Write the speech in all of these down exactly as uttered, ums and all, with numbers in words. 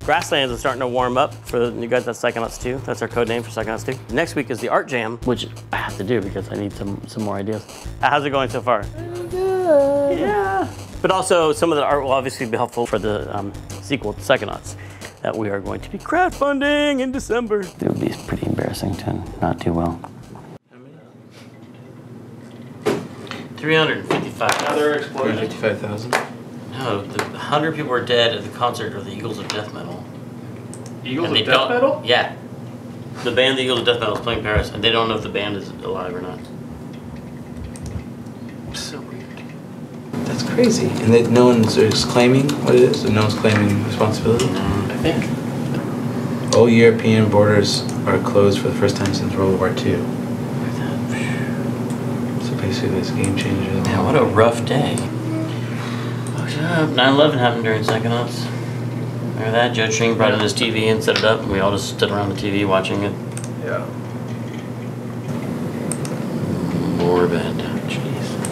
Grasslands is starting to warm up for the new guys. That's Psychonauts two. That's our code name for Psychonauts two. Next week is the art jam, which I have to do because I need some, some more ideas. How's it going so far? Good. Yeah. But also, some of the art will obviously be helpful for the um, sequel to Psychonauts that we are going to be crowdfunding in December. It would be pretty embarrassing to not do well. three hundred fifty-five thousand. Another explosion. fifty-five thousand. No, the one hundred people were dead at the concert of the Eagles of Death Metal. Eagles of Death Metal? Yeah. The band, the Eagles of Death Metal, is playing Paris, and they don't know if the band is alive or not. So weird. That's crazy. And they, no one's claiming what it is, and no one's claiming responsibility? Mm, I think. All European borders are closed for the first time since World War Two. So basically, this game changer. Yeah, what a rough day. nine eleven happened during Psychonauts. Remember that? Joe Tring brought in his T V and set it up, and we all just stood around the T V watching it. Yeah. Morbid. Jeez.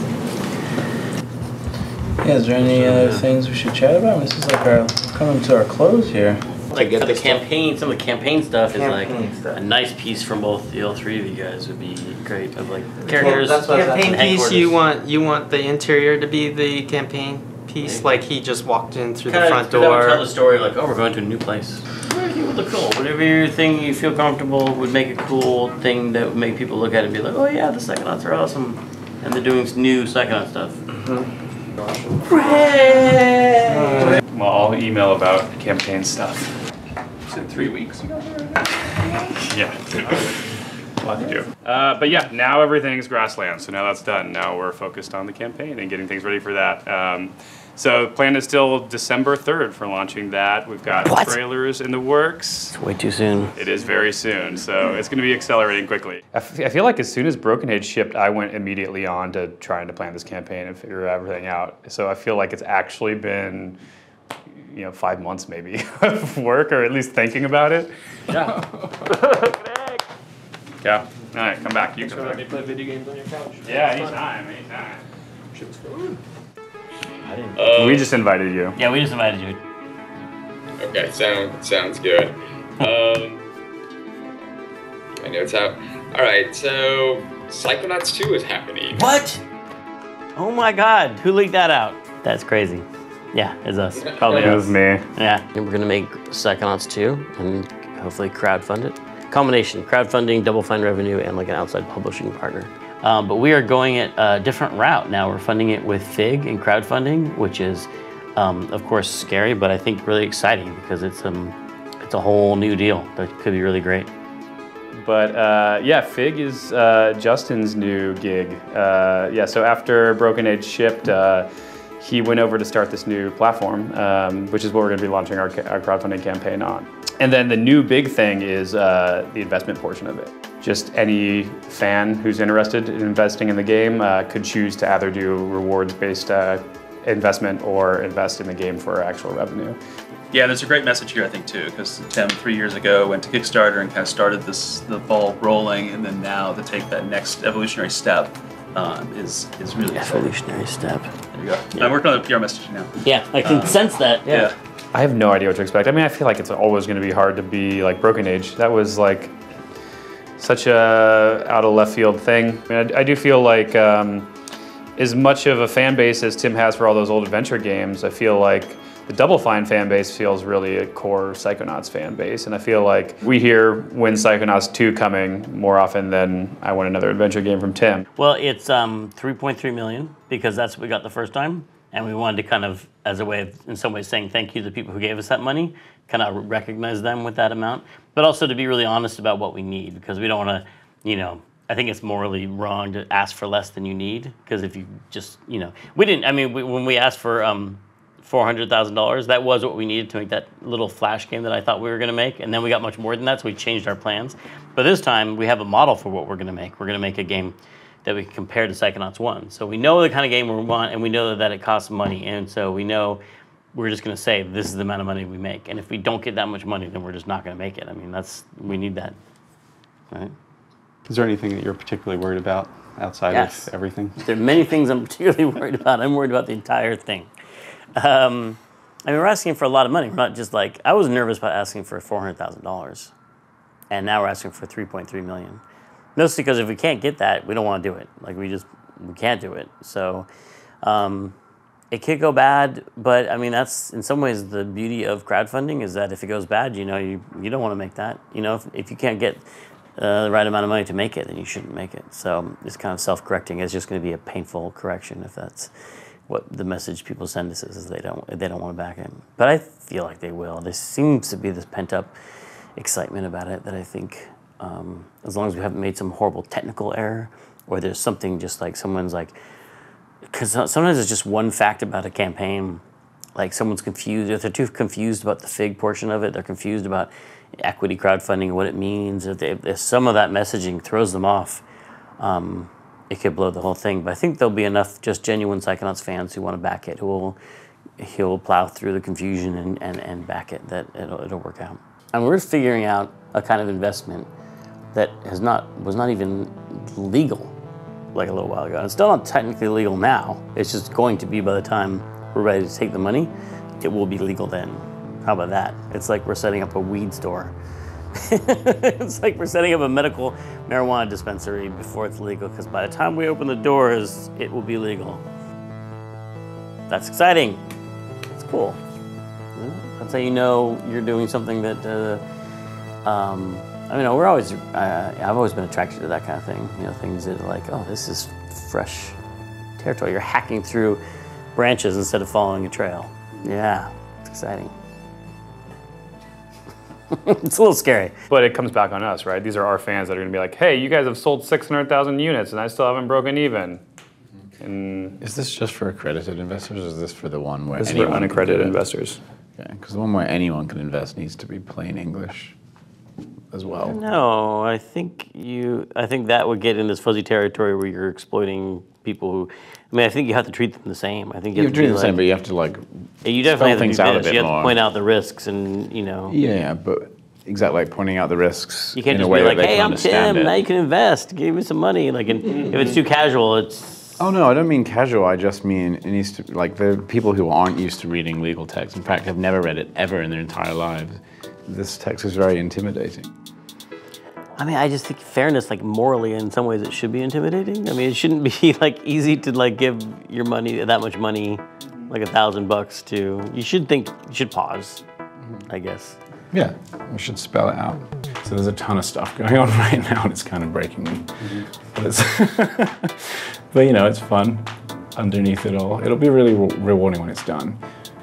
Yeah, is there any other uh, things we should chat about? This is like our coming to our close here. Like for the campaign, some of the campaign stuff campaign is like stuff. a nice piece from both the all three of you guys would be great. Of like characters. Well, that's what campaign piece. You headquarters. want you want the interior to be the campaign piece, Maybe. like he just walked in through Kinda, the front that would door. tell the story like, oh, we're going to a new place. It would look cool. Whatever your thing you feel comfortable would make a cool thing that would make people look at it and be like, oh yeah, the Psychonauts are awesome, and they're doing new Psychonaut stuff. Mm-hmm. Hooray! Well, I'll email about campaign stuff. It's in three weeks. Yeah. A lot to do. Uh, but yeah, now everything's grassland, so now that's done. Now we're focused on the campaign and getting things ready for that. Um, so plan is still December third for launching that. We've got What? trailers in the works. It's way too soon. It is very soon, so it's going to be accelerating quickly. I, f I feel like as soon as Broken Age shipped, I went immediately on to trying to plan this campaign and figure everything out. So I feel like it's actually been, you know, five months maybe of work, or at least thinking about it. Yeah. Yeah. All right, come back. You come back. You play video games on your couch. Yeah, anytime, anytime. Shit's fun. I didn't. Um, we just invited you. Yeah, we just invited you. Okay, sound, sounds good. Um, my notes out. Alright, so Psychonauts two is happening. What? Oh my God, who leaked that out? That's crazy. Yeah, it's us. Probably It us. was me. Yeah, and we're gonna make Psychonauts two and hopefully crowdfund it. Combination, crowdfunding, Double Fine revenue, and like an outside publishing partner. Um, but we are going it a different route now. We're funding it with Fig and crowdfunding, which is, um, of course, scary, but I think really exciting because it's um, it's a whole new deal that could be really great. But uh, yeah, Fig is uh, Justin's new gig. Uh, yeah, so after Broken Age shipped, uh, he went over to start this new platform, um, which is what we're going to be launching our, our crowdfunding campaign on. And then the new big thing is uh, the investment portion of it. Just any fan who's interested in investing in the game uh, could choose to either do rewards-based uh, investment or invest in the game for actual revenue. Yeah, there's a great message here, I think, too, because Tim, three years ago, went to Kickstarter and kind of started this the ball rolling, and then now to take that next evolutionary step um, is is really Evolutionary step. There you go. Yeah. I'm working on the P R messaging now. Yeah, I can Um, sense that. Yeah. Yeah. I have no idea what to expect. I mean, I feel like it's always going to be hard to be like Broken Age. That was like such a out of left field thing. I mean, I, I do feel like um, as much of a fan base as Tim has for all those old adventure games, I feel like the Double Fine fan base feels really a core Psychonauts fan base. And I feel like we hear when Psychonauts two coming more often than I want another adventure game from Tim. Well, it's um, three point three million because that's what we got the first time. And we wanted to kind of, as a way of, in some ways, saying thank you to the people who gave us that money, kind of recognize them with that amount, but also to be really honest about what we need, because we don't want to, you know, I think it's morally wrong to ask for less than you need, because if you just, you know, we didn't, I mean, we, when we asked for um, four hundred thousand dollars, that was what we needed to make that little flash game that I thought we were going to make, and then we got much more than that, so we changed our plans. But this time, we have a model for what we're going to make. We're going to make a game that we can compare to Psychonauts one. So we know the kind of game we want, and we know that it costs money, and so we know we're just gonna say this is the amount of money we make. And if we don't get that much money, then we're just not gonna make it. I mean, that's, we need that, right? Is there anything that you're particularly worried about outside Yes. of everything? There are many things I'm particularly worried about. I'm worried about the entire thing. Um, I mean, we're asking for a lot of money. We're not just like, I was nervous about asking for four hundred thousand dollars. And now we're asking for three point three million dollars. Mostly because if we can't get that, we don't want to do it. Like, we just, we can't do it. So, um, it could go bad, but I mean, that's in some ways the beauty of crowdfunding is that if it goes bad, you know, you, you don't want to make that. You know, if, if you can't get uh, the right amount of money to make it, then you shouldn't make it. So it's kind of self-correcting. It's just going to be a painful correction if that's what the message people send us is, is they don't, they don't want to back it. But I feel like they will. There seems to be this pent-up excitement about it that I think um, as long as we haven't made some horrible technical error or there's something just like someone's like, because sometimes it's just one fact about a campaign, like someone's confused, if they're too confused about the fig portion of it, they're confused about equity crowdfunding and what it means, if, they, if some of that messaging throws them off, um, it could blow the whole thing. But I think there'll be enough just genuine Psychonauts fans who want to back it, who will he'll plow through the confusion and, and, and back it, that it'll, it'll work out. And we're figuring out a kind of investment that has not was not even legal like a little while ago. And it's still not technically legal now. It's just going to be by the time we're ready to take the money, it will be legal then. How about that? It's like we're setting up a weed store. It's like we're setting up a medical marijuana dispensary before it's legal, because by the time we open the doors, it will be legal. That's exciting. It's cool. That's how you know you're doing something that, uh, um, I mean, we're always, uh, I've always been attracted to that kind of thing. You know, things that are like, oh, this is fresh territory. You're hacking through branches instead of following a trail. Yeah, it's exciting. It's a little scary. But it comes back on us, right? These are our fans that are gonna be like, hey, you guys have sold six hundred thousand units and I still haven't broken even. And is this just for accredited investors, or is this for the one where this is anyone for unaccredited investors? Okay, because the one where anyone can invest needs to be plain English as well. No, I think you. I think that would get in this fuzzy territory where you're exploiting people who. I mean, I think you have to treat them the same. I think you, You have treat to them the like, same, but you have to like. You definitely have to things do out this. a bit You have more. to point out the risks, and you know. Yeah, but exactly like pointing out the risks You can't in just a way be like, that they "Hey, can I'm understand Tim. it. Now you can invest. Give me some money." Like, and if it's too casual, it's. Oh no, I don't mean casual. I just mean it needs to like the people who aren't used to reading legal text. In fact, have never read it ever in their entire lives. This text is very intimidating. I mean, I just think fairness, like morally, in some ways, it should be intimidating. I mean, it shouldn't be like easy to like give your money, that much money, like a thousand bucks to. You should think, you should pause, I guess. Yeah, we should spell it out. So there's a ton of stuff going on right now, and it's kind of breaking me. Mm-hmm. But it's, but you know, it's fun underneath it all. It'll be really re rewarding when it's done.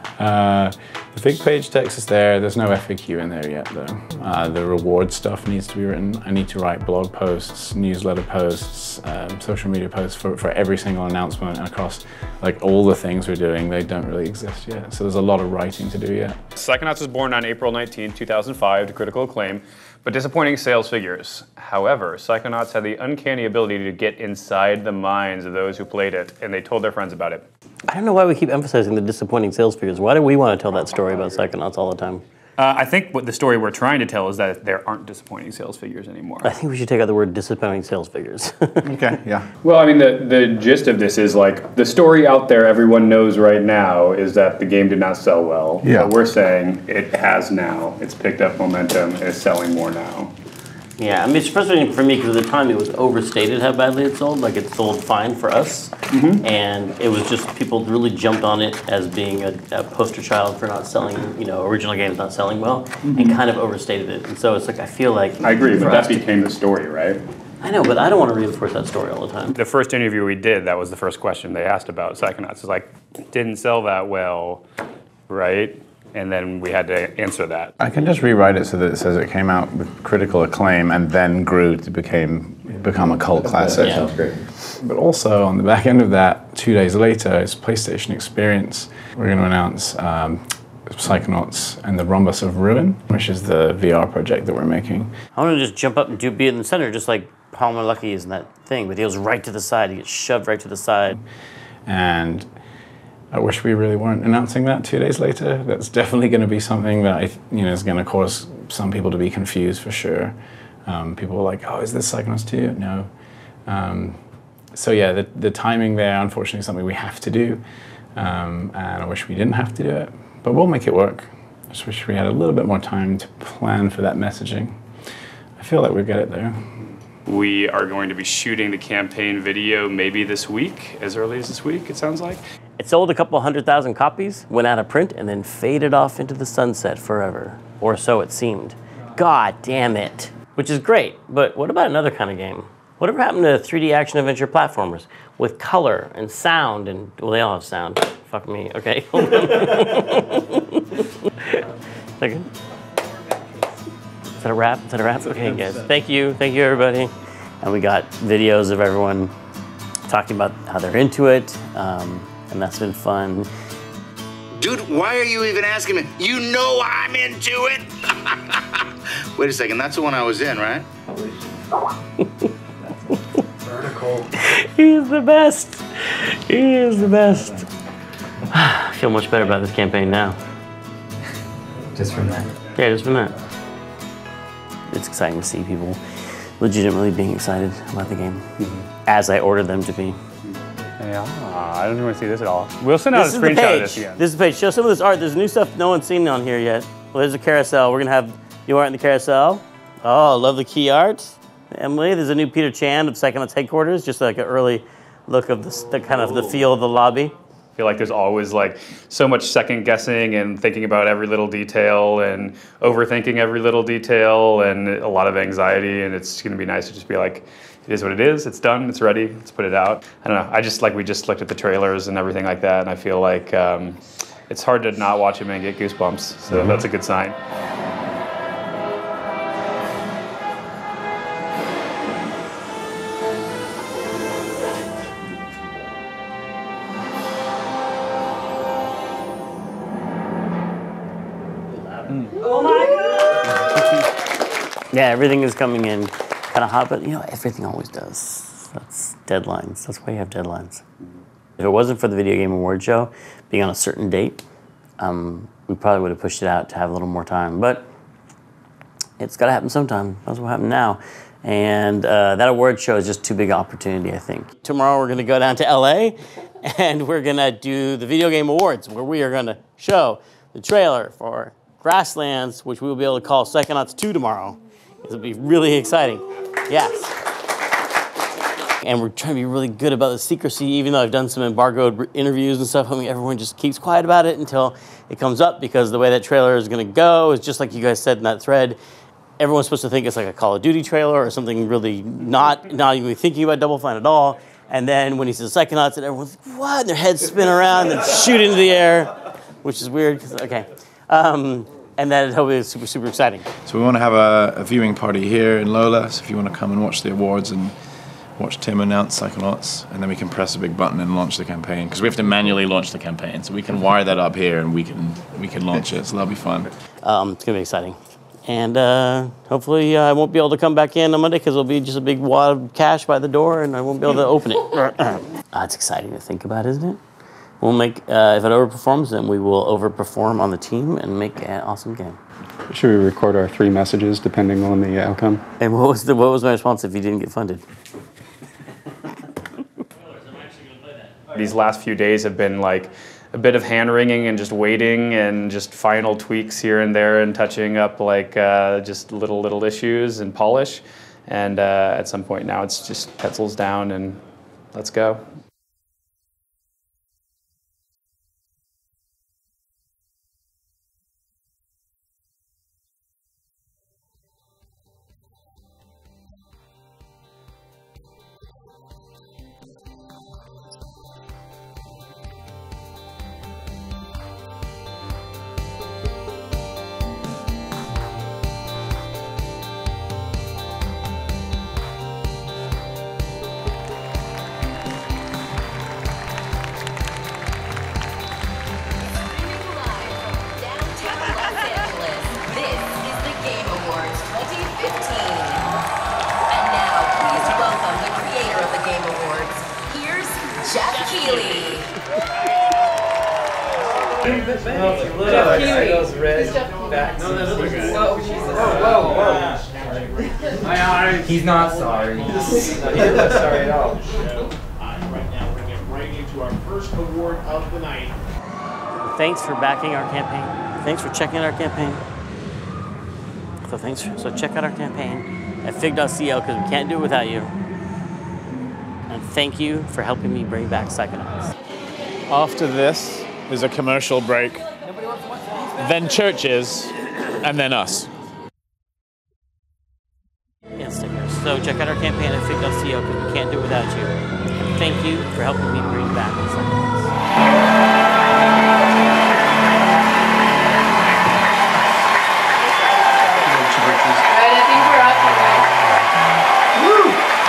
Uh, the big page text is there. There's no F A Q in there yet, though. Uh, the reward stuff needs to be written. I need to write blog posts, newsletter posts, um, social media posts for, for every single announcement and across like all the things we're doing. They don't really exist yet. So there's a lot of writing to do yet. Psychonauts was born on April nineteenth, two thousand five to critical acclaim, but disappointing sales figures. However, Psychonauts had the uncanny ability to get inside the minds of those who played it, and they told their friends about it. I don't know why we keep emphasizing the disappointing sales figures. Why do we want to tell that story about Psychonauts all the time? Uh, I think what the story we're trying to tell is that there aren't disappointing sales figures anymore. I think we should take out the word disappointing sales figures. Okay, yeah. Well, I mean, the, the gist of this is like, the story out there everyone knows right now is that the game did not sell well. Yeah. But we're saying it has now. It's picked up momentum and is selling more now. Yeah, I mean, it's frustrating for me because at the time it was overstated how badly it sold. Like, it sold fine for us, mm-hmm. and it was just people really jumped on it as being a, a poster child for not selling, you know, original games not selling well, mm-hmm. and kind of overstated it. And so it's like, I feel like... I agree, but that became the story, right? I know, but I don't want to reinforce that story all the time. The first interview we did, that was the first question they asked about Psychonauts. It's like, didn't sell that well, right? And then we had to answer that. I can just rewrite it so that it says it came out with critical acclaim and then grew to became become a cult classic. Yeah. Sounds great. But also on the back end of that, two days later, it's PlayStation Experience. We're going to announce um, Psychonauts and the Rhombus of Ruin, which is the V R project that we're making. I want to just jump up and do be in the center, just like Palmer Lucky is in that thing, but he goes right to the side. He gets shoved right to the side. And I wish we really weren't announcing that two days later. That's definitely going to be something that I, you know, is going to cause some people to be confused for sure. Um, people are like, "Oh, is this Psychonauts two?" No. Um, so yeah, the, the timing there, unfortunately, is something we have to do, um, and I wish we didn't have to do it. but we'll make it work. I just wish we had a little bit more time to plan for that messaging. I feel like we'll get it there. We are going to be shooting the campaign video maybe this week, as early as this week, it sounds like. It sold a couple hundred thousand copies, went out of print, and then faded off into the sunset forever. Or so it seemed. God damn it. Which is great, but what about another kind of game? Whatever happened to three D action adventure platformers with color and sound and, well, they all have sound. Fuck me, okay. Second. Is that a wrap? Is that a wrap? Okay, guys. Thank you. Thank you, everybody. And we got videos of everyone talking about how they're into it, um, and that's been fun. Dude, why are you even asking me? You know I'm into it. Wait a second, that's the one I was in, right? Vertical. He is the best. He is the best. I feel much better about this campaign now. Just from that. Yeah, just from that. It's exciting to see people legitimately being excited about the game, mm-hmm. as I ordered them to be. Yeah, I don't want to see this at all. We'll send out this a is the screenshot page. of this again. This is the page. Show some of this art. There's new stuff no one's seen on here yet. Well, there's a carousel. We're gonna have new art in the carousel. Oh, love the key art. Emily, there's a new Peter Chan of Psychonauts headquarters, just like an early look of the, the kind of the feel of the lobby. I feel like there's always like so much second guessing and thinking about every little detail and overthinking every little detail and a lot of anxiety, and it's gonna be nice to just be like, it is what it is, it's done, it's ready, let's put it out. I don't know, I just like, we just looked at the trailers and everything like that, and I feel like um, it's hard to not watch him and get goosebumps, so mm-hmm. that's a good sign. Oh my God! Yeah, everything is coming in kind of hot, but you know, everything always does. That's deadlines. That's why you have deadlines. If it wasn't for the Video Game Award show being on a certain date, um, we probably would have pushed it out to have a little more time. But it's got to happen sometime. That's what happened now. And uh, that award show is just too big an opportunity, I think. Tomorrow we're going to go down to L A and we're going to do the Video Game Awards, where we are going to show the trailer for Grasslands, which we will be able to call Psychonauts two tomorrow. It'll be really exciting. Yes. And we're trying to be really good about the secrecy, even though I've done some embargoed interviews and stuff. I mean, everyone just keeps quiet about it until it comes up, because the way that trailer is going to go is just like you guys said in that thread. Everyone's supposed to think it's like a Call of Duty trailer or something really not, not even thinking about Double Fine at all. And then when he says Psychonauts, and everyone's like, what? And their heads spin around and shoot into the air, which is weird. Okay. Um, and that will be super, super exciting. So we want to have a, a viewing party here in Lola, so if you want to come and watch the awards and watch Tim announce Psychonauts, and then we can press a big button and launch the campaign, because we have to manually launch the campaign, so we can wire that up here and we can we can launch it, so that'll be fun. Um, it's going to be exciting. And uh, hopefully uh, I won't be able to come back in on Monday, because there'll be just a big wad of cash by the door and I won't be able to open it. uh, it's exciting to think about, isn't it? We'll make, uh, if it overperforms, then we will overperform on the team and make an awesome game. Should we record our three messages depending on the outcome? And what was the what was my response if you didn't get funded? These last few days have been like a bit of hand-wringing and just waiting and just final tweaks here and there and touching up like uh, just little, little issues and polish. And uh, at some point now it's just pencils down and let's go. He's not sorry. He's not sorry at all. Right now, we're going to get right into our first award of the night. thanks for backing our campaign. Thanks for checking out our campaign. So thanks. For, so check out our campaign at fig dot c o because we can't do it without you. And thank you for helping me bring back Psychonauts. After this is a commercial break, then churches, and then us. And stickers. So check out our campaign at fig dot c o because we can't do it without you. And thank you for helping me bring back Psychonauts. Alright, I think we're up tonight. Woo!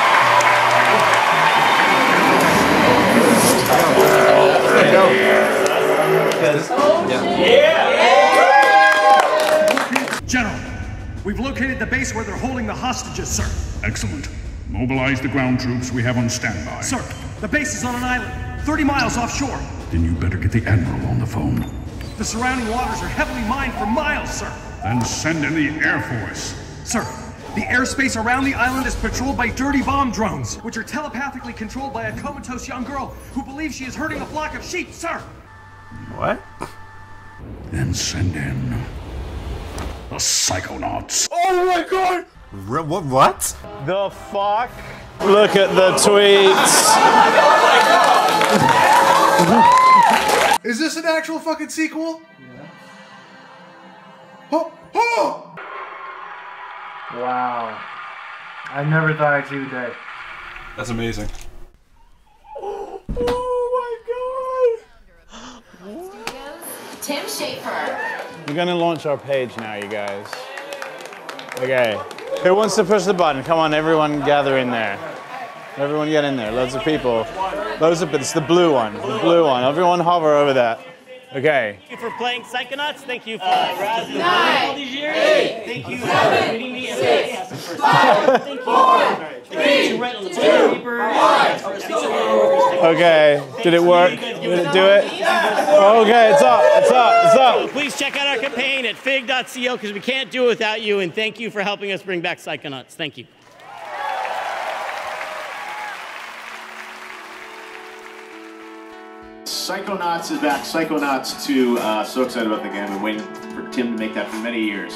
General, we've located the base where they're holding the hostages, sir. Excellent. Mobilize the ground troops we have on standby. Sir, the base is on an island, thirty miles offshore. Then you better get the Admiral on the phone. The surrounding waters are heavily mined for miles, sir. Then send in the Air Force. Sir, the airspace around the island is patrolled by dirty bomb drones, which are telepathically controlled by a comatose young girl who believes she is herding a flock of sheep, sir. What? Then send in the Psychonauts. Oh my god! R what? What? The fuck? Look at the tweets. Is this an actual fucking sequel? Yeah. Oh! Oh! Wow. I never thought I'd see the day. That's amazing. Oh my god! Tim Schafer. We're gonna launch our page now, you guys. Okay. Who wants to push the button? Come on, everyone gather in there. Everyone get in there. Loads of people. Loads of, it's the blue one. The blue one. Everyone hover over that. Okay. Thank you for playing Psychonauts. Thank you for uh, all these years. Eight, Thank you seven, for meeting me. six, Thank five, you. four, Thank you. Right on the paper. Okay. Did it work? Did it do it? Okay, it's up. It's up. It's up. So please check out our campaign at fig dot c o because we can't do it without you. And thank you for helping us bring back Psychonauts. Thank you. Psychonauts is back. Psychonauts two. Uh, so excited about the game. I've been waiting for Tim to make that for many years.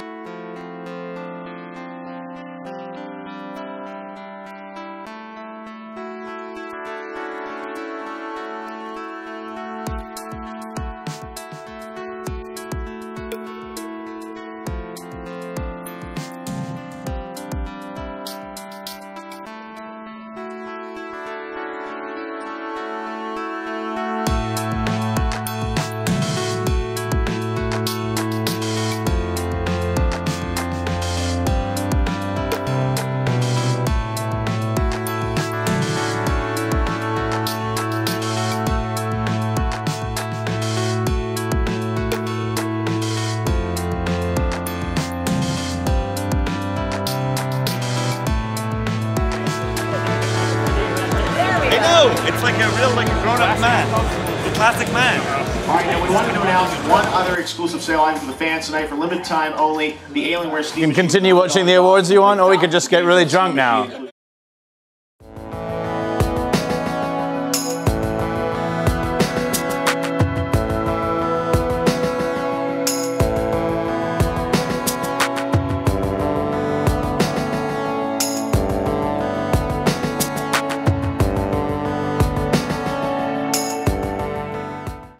It's like a real, like a grown-up man. The classic man. All right, now we wanted to announce one other exclusive sale item for the fans tonight for limited time only. The Alienware Steve. You can continue watching the awards you want, or we could just get really drunk now.